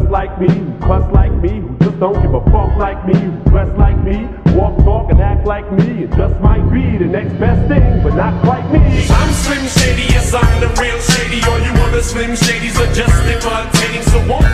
just like me, who cuss like me, who just don't give a fuck like me, who dress like me, walk, talk, and act like me. It just might be the next best thing, but not quite me. I'm Slim Shady, yes I'm the real Shady. All you other Slim Shadys are just imitating. So won't